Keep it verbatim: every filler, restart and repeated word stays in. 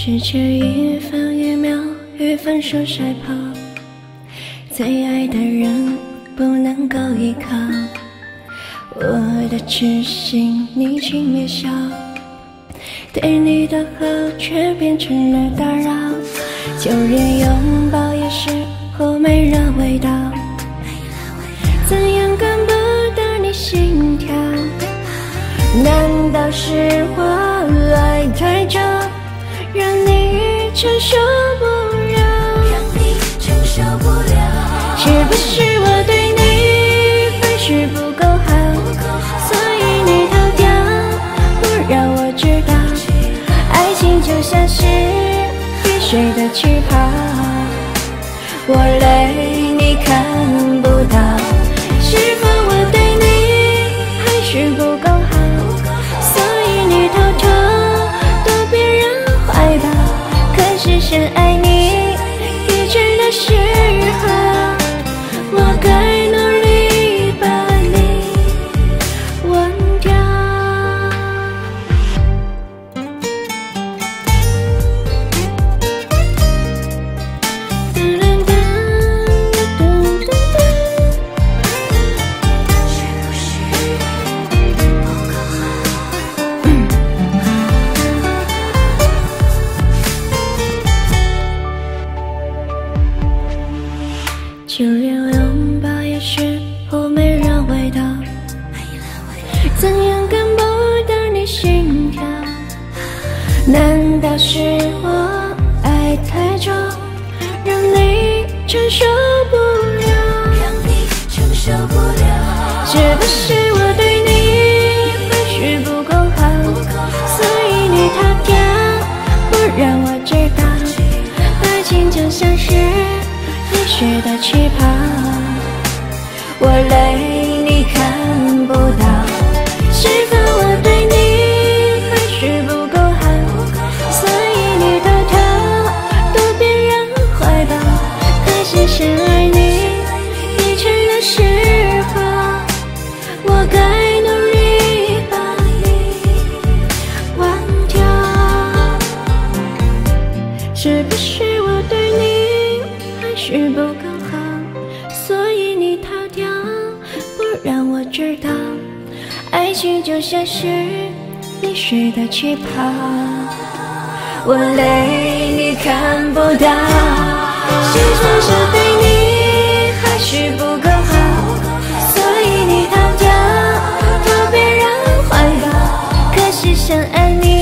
失去一分一秒与分手赛跑，最爱的人不能够依靠，我的痴心你轻蔑笑，对你的好却变成了打扰，就连拥抱也是后没了味道，怎样感不到你心跳？难道是我爱太久，让你承受不了？让你承受不了。是不是我对你还是不够好，所以你逃掉，不让我知道，爱情就像是滴水的气泡，我累你看不到。是否我对你还是不够好，所以你偷偷躲别人怀抱？可是深爱你一真的时候，我该努力把你忘掉。就连拥抱也是后没了味道，怎样感不到你心跳？难道是我爱太久，让你承受不了？让你承受不了。是不是我对你还是不够好，所以你逃掉，不让我知道，爱情就像是滴水的气泡，我累你看不到。是否我对你还是不够好，所以你偷偷躲别人怀抱？可是深爱你一真的时候，我该努力把你忘掉。是不是我对你还是不够好，所以你逃掉，不让我知道，爱情就像是滴水的气泡，我累你看不到。是不是对你还是不够好，所以你逃掉，躲别人怀抱？可是深爱你